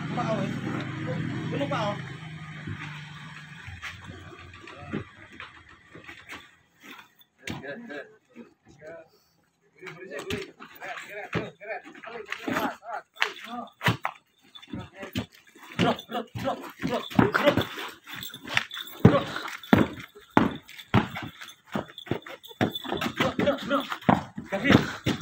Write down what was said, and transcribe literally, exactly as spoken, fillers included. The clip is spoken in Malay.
Pao eh. Puno pa oh. Good, good. Drop, drop, drop, drop, drop. Drop. Drop, drop, drop. Kasih.